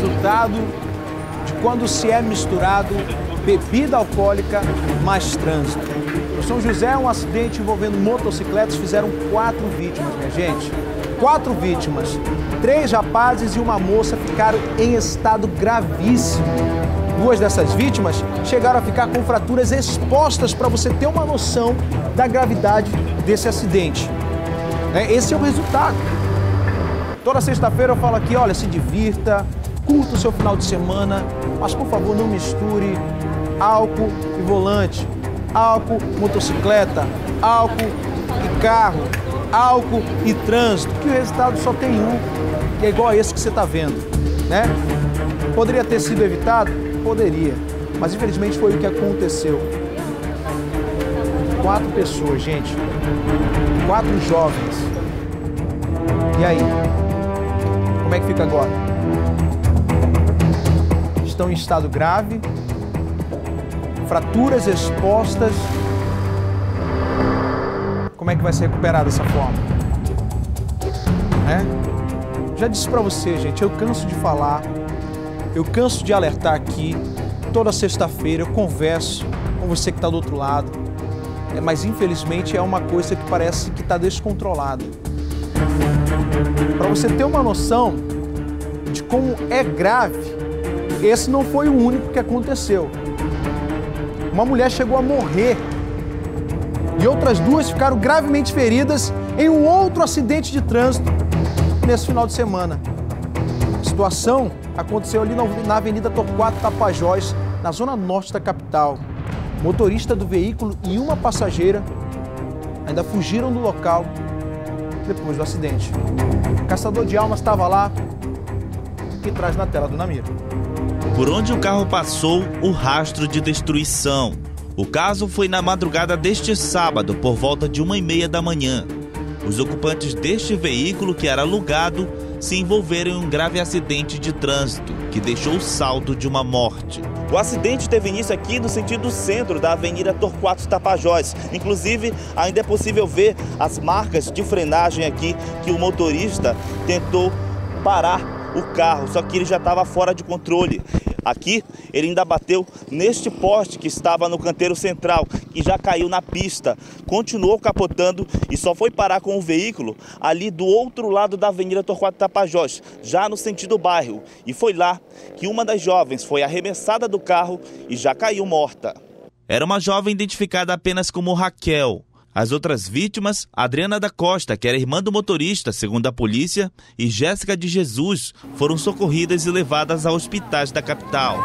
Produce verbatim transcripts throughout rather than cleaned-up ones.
resultado de quando se é misturado bebida alcoólica mais trânsito. No São José, um acidente envolvendo motocicletas fizeram quatro vítimas, minha gente. Quatro vítimas. Três rapazes e uma moça ficaram em estado gravíssimo. Duas dessas vítimas chegaram a ficar com fraturas expostas, para você ter uma noção da gravidade desse acidente. Esse é o resultado. Toda sexta-feira eu falo aqui, olha, se divirta, curta o seu final de semana, mas por favor não misture álcool e volante, álcool, motocicleta, álcool e carro, álcool e trânsito, que o resultado só tem um, que é igual a esse que você está vendo, né? Poderia ter sido evitado? Poderia, mas infelizmente foi o que aconteceu. Quatro pessoas, gente, quatro jovens. E aí? Como é que fica agora? Estão em estado grave, fraturas expostas. Como é que vai se recuperar dessa forma? É? Já disse pra você, gente, eu canso de falar, eu canso de alertar aqui. Toda sexta-feira eu converso com você que está do outro lado, é, mas infelizmente é uma coisa que parece que está descontrolada. Para você ter uma noção de como é grave, esse não foi o único que aconteceu. Uma mulher chegou a morrer e outras duas ficaram gravemente feridas em um outro acidente de trânsito nesse final de semana. A situação aconteceu ali na Avenida Torquato Tapajós, na zona norte da capital. O motorista do veículo e uma passageira ainda fugiram do local depois do acidente. O caçador de almas estava lá e traz na tela do Namiro. Por onde o carro passou, o rastro de destruição. O caso foi na madrugada deste sábado, por volta de uma e meia da manhã. Os ocupantes deste veículo, que era alugado, se envolveram em um grave acidente de trânsito, que deixou o saldo de uma morte. O acidente teve início aqui no sentido centro da Avenida Torquato Tapajós. Inclusive, ainda é possível ver as marcas de frenagem aqui que o motorista tentou parar o carro, só que ele já estava fora de controle. Aqui, ele ainda bateu neste poste que estava no canteiro central, que já caiu na pista. Continuou capotando e só foi parar com o veículo ali do outro lado da Avenida Torquato Tapajós, já no sentido bairro. E foi lá que uma das jovens foi arremessada do carro e já caiu morta. Era uma jovem identificada apenas como Raquel. As outras vítimas, Adriana da Costa, que era irmã do motorista, segundo a polícia, e Jéssica de Jesus, foram socorridas e levadas a hospitais da capital.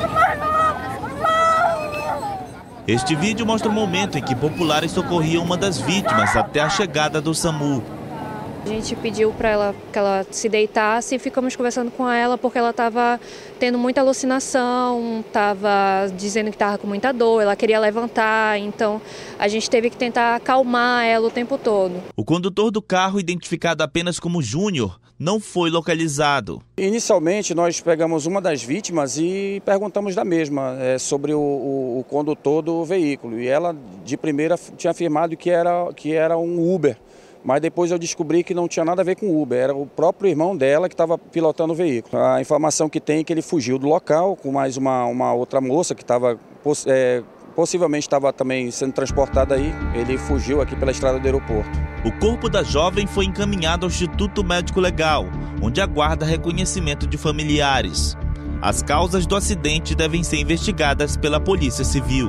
Este vídeo mostra o momento em que populares socorriam uma das vítimas até a chegada do SAMU. A gente pediu para ela que ela se deitasse e ficamos conversando com ela porque ela estava tendo muita alucinação, estava dizendo que estava com muita dor, ela queria levantar, então a gente teve que tentar acalmar ela o tempo todo. O condutor do carro, identificado apenas como Júnior, não foi localizado. Inicialmente nós pegamos uma das vítimas e perguntamos da mesma, é, sobre o, o, o condutor do veículo, e ela de primeira tinha afirmado que era, que era um Uber. Mas depois eu descobri que não tinha nada a ver com o Uber, era o próprio irmão dela que estava pilotando o veículo. A informação que tem é que ele fugiu do local com mais uma, uma outra moça que estava, é, possivelmente estava também sendo transportada aí. Ele fugiu aqui pela estrada do aeroporto. O corpo da jovem foi encaminhado ao Instituto Médico Legal, onde aguarda reconhecimento de familiares. As causas do acidente devem ser investigadas pela Polícia Civil.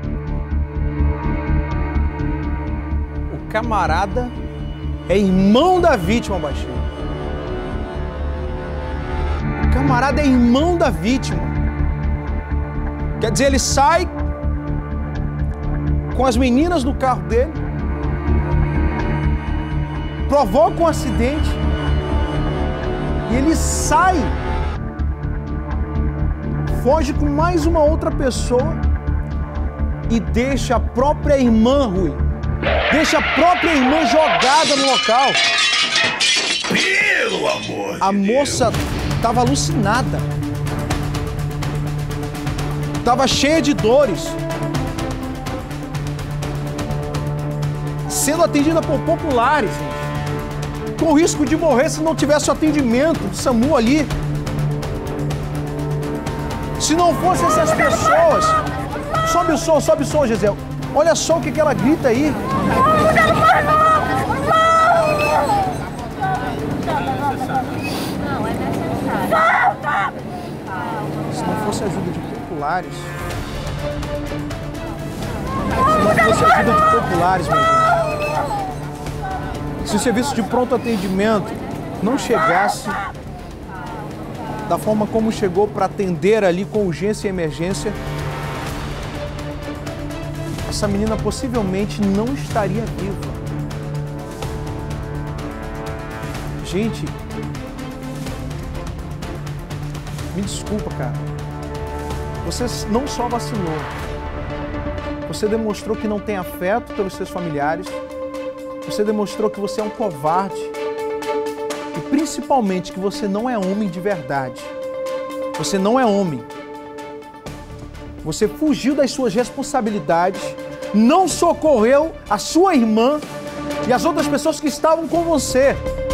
O camarada é irmão da vítima, baixinho. O camarada é irmão da vítima. Quer dizer, ele sai com as meninas no carro dele, provoca um acidente e ele sai, foge com mais uma outra pessoa e deixa a própria irmã, Rui, deixa a própria irmã jogada no local. Pelo amor de A moça estava alucinada. Estava cheia de dores. Sendo atendida por populares. Com risco de morrer se não tivesse o atendimento do SAMU ali. Se não fossem essas pessoas... Sobe o som, sobe o som, Gisele. Olha só o que, que ela grita aí. Se não fosse a ajuda de populares... Se não fosse a ajuda de populares, meu gente. Se o serviço de pronto atendimento não chegasse da forma como chegou para atender ali com urgência e emergência, essa menina possivelmente não estaria viva. Gente, me desculpa, cara. Você não só vacinou, você demonstrou que não tem afeto pelos seus familiares, você demonstrou que você é um covarde e principalmente que você não é homem de verdade. Você não é homem. Você fugiu das suas responsabilidades, não socorreu a sua irmã e as outras pessoas que estavam com você.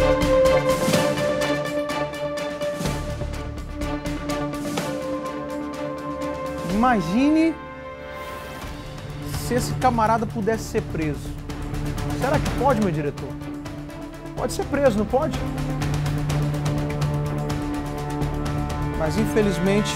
Imagine se esse camarada pudesse ser preso. Será que pode, meu diretor? Pode ser preso, não pode? Mas infelizmente,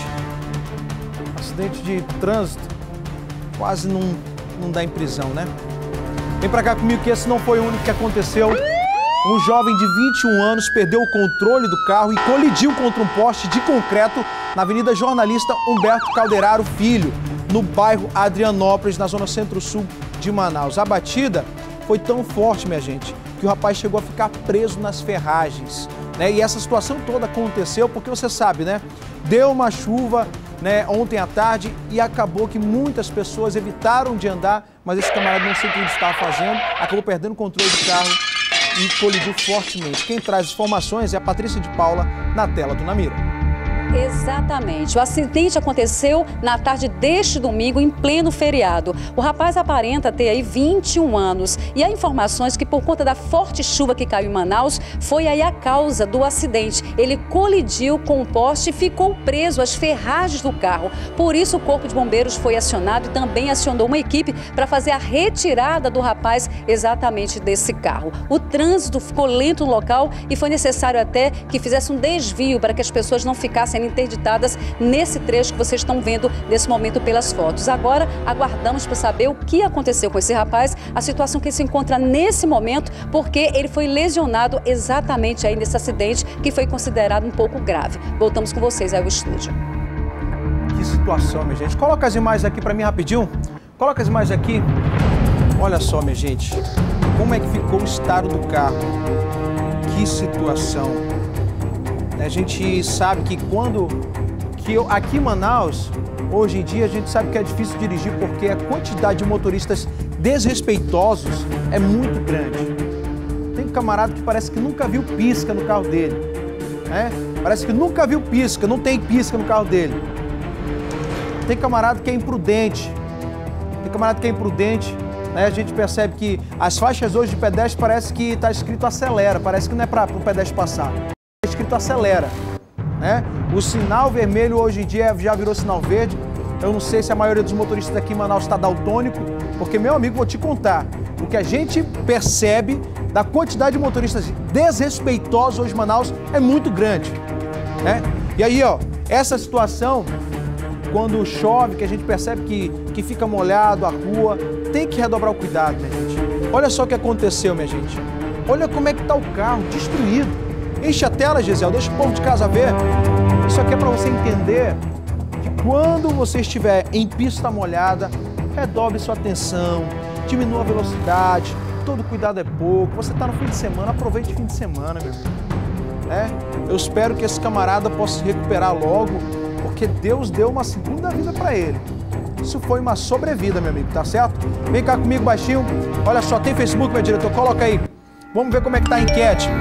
acidente de trânsito quase não, não dá em prisão, né? Vem pra cá comigo que esse não foi o único que aconteceu. Um jovem de vinte e um anos perdeu o controle do carro e colidiu contra um poste de concreto na Avenida Jornalista Humberto Calderaro Filho, no bairro Adrianópolis, na zona centro-sul de Manaus. A batida foi tão forte, minha gente, que o rapaz chegou a ficar preso nas ferragens, né? E essa situação toda aconteceu porque você sabe, né? Deu uma chuva, né, ontem à tarde e acabou que muitas pessoas evitaram de andar, mas esse camarada não sei o que ele estava fazendo, acabou perdendo o controle do carro e colidiu fortemente. Quem traz informações é a Patrícia de Paula, na tela do Namira. Exatamente. O acidente aconteceu na tarde deste domingo, em pleno feriado. O rapaz aparenta ter aí vinte e um anos e há informações que por conta da forte chuva que caiu em Manaus, foi aí a causa do acidente. Ele colidiu com o poste e ficou preso às ferragens do carro. Por isso o Corpo de Bombeiros foi acionado e também acionou uma equipe para fazer a retirada do rapaz exatamente desse carro. O trânsito ficou lento no local e foi necessário até que fizesse um desvio para que as pessoas não ficassem interditadas nesse trecho que vocês estão vendo nesse momento pelas fotos. Agora aguardamos para saber o que aconteceu com esse rapaz, a situação que ele se encontra nesse momento, porque ele foi lesionado exatamente aí nesse acidente que foi considerado um pouco grave. Voltamos com vocês aí ao estúdio. Que situação, minha gente. Coloca as imagens aqui para mim rapidinho. Coloca as imagens aqui. Olha só, minha gente, como é que ficou o estado do carro. Que situação. A gente sabe que quando, que eu, aqui em Manaus, hoje em dia, a gente sabe que é difícil dirigir porque a quantidade de motoristas desrespeitosos é muito grande. Tem um camarada que parece que nunca viu pisca no carro dele, né? Parece que nunca viu pisca, não tem pisca no carro dele. Tem camarada que é imprudente, tem camarada que é imprudente, né? A gente percebe que as faixas hoje de pedestre parece que está escrito acelera, parece que não é para o pedestre passar. Escrito acelera, né? O sinal vermelho hoje em dia já virou sinal verde. Eu não sei se a maioria dos motoristas aqui em Manaus está daltônico, porque, meu amigo, vou te contar, o que a gente percebe da quantidade de motoristas desrespeitosos hoje em Manaus é muito grande, né? E aí, ó, essa situação, quando chove, que a gente percebe que, que fica molhado a rua, tem que redobrar o cuidado, minha gente. Olha só o que aconteceu, minha gente. Olha como é que está o carro, destruído. Enche a tela, Gisele, deixa o povo de casa ver. Isso aqui é para você entender que quando você estiver em pista molhada, redobre sua atenção, diminua a velocidade, todo cuidado é pouco. Você está no fim de semana, aproveite o fim de semana, meu filho. É? Eu espero que esse camarada possa se recuperar logo, porque Deus deu uma segunda vida para ele. Isso foi uma sobrevida, meu amigo, tá certo? Vem cá comigo baixinho. Olha só, tem Facebook, meu diretor? Coloca aí. Vamos ver como é que tá a enquete.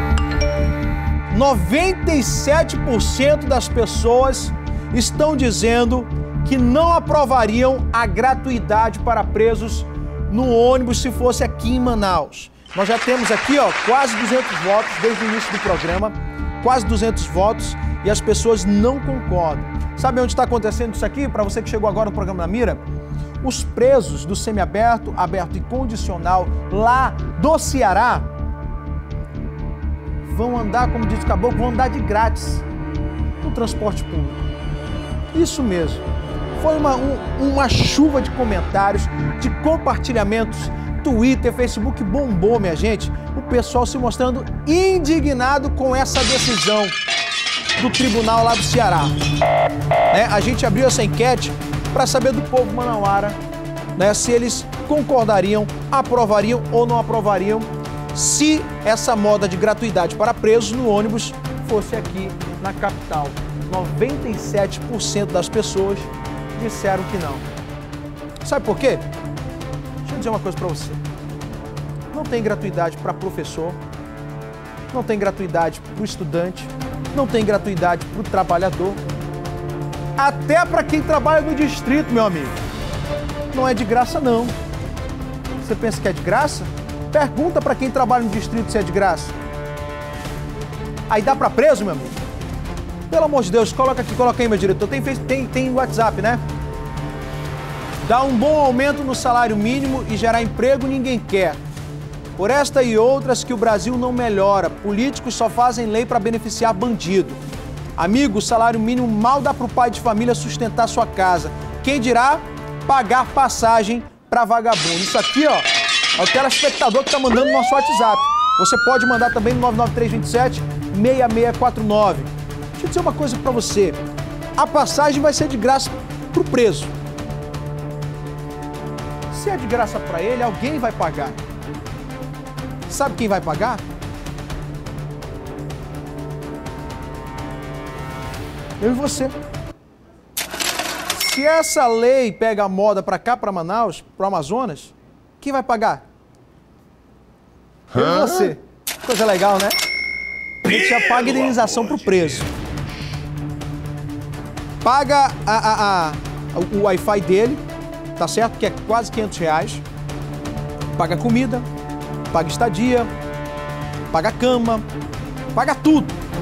noventa e sete por cento das pessoas estão dizendo que não aprovariam a gratuidade para presos no ônibus se fosse aqui em Manaus. Nós já temos aqui, ó, quase duzentos votos desde o início do programa, quase duzentos votos, e as pessoas não concordam. Sabe onde está acontecendo isso aqui? Para você que chegou agora no programa Na Mira, os presos do semiaberto, aberto e condicional lá do Ceará vão andar, como diz o caboclo, vão andar de grátis no transporte público. Isso mesmo. Foi uma, um, uma chuva de comentários, de compartilhamentos, Twitter, Facebook bombou, minha gente. O pessoal se mostrando indignado com essa decisão do tribunal lá do Ceará. Né? A gente abriu essa enquete para saber do povo manauara, né, se eles concordariam, aprovariam ou não aprovariam se essa moda de gratuidade para presos no ônibus fosse aqui na capital. noventa e sete por cento das pessoas disseram que não. Sabe por quê? Deixa eu dizer uma coisa para você. Não tem gratuidade para professor, não tem gratuidade para o estudante, não tem gratuidade para o trabalhador, até para quem trabalha no distrito, meu amigo. Não é de graça, não. Você pensa que é de graça? Pergunta para quem trabalha no distrito se é de graça. Aí dá para preso, meu amigo? Pelo amor de Deus, coloca aqui, coloca aí, meu diretor. Tem, tem, tem WhatsApp, né? Dá um bom aumento no salário mínimo e gerar emprego ninguém quer. Por esta e outras que o Brasil não melhora. Políticos só fazem lei para beneficiar bandido. Amigo, o salário mínimo mal dá para o pai de família sustentar sua casa. Quem dirá pagar passagem para vagabundo. Isso aqui, ó, é o telespectador que está mandando no nosso WhatsApp. Você pode mandar também no nove nove três dois sete, seis seis quatro nove. Deixa eu dizer uma coisa para você. A passagem vai ser de graça para o preso. Se é de graça para ele, alguém vai pagar. Sabe quem vai pagar? Eu e você. Se essa lei pega a moda para cá, para Manaus, para o Amazonas, quem vai pagar? Eu e você. Coisa legal, né? A gente já paga indenização para o preso. Paga a, a, a, o Wi-Fi dele, tá certo? Que é quase quinhentos reais. Paga comida, paga estadia, paga cama, paga tudo.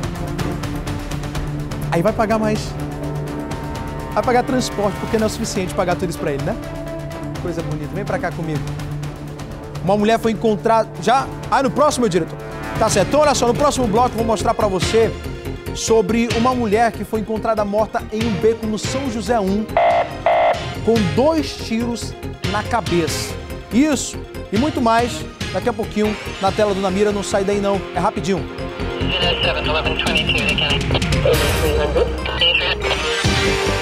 Aí vai pagar mais. Vai pagar transporte, porque não é o suficiente pagar tudo isso pra ele, né? Coisa bonita. Vem pra cá comigo. Uma mulher foi encontrada... Já? Ah, no próximo, meu diretor. Tá certo. Então, olha só, no próximo bloco eu vou mostrar pra você sobre uma mulher que foi encontrada morta em um beco no São José um com dois tiros na cabeça. Isso e muito mais daqui a pouquinho na tela do Na Mira. Não sai daí não, é rapidinho. zero seven eleven twenty-two,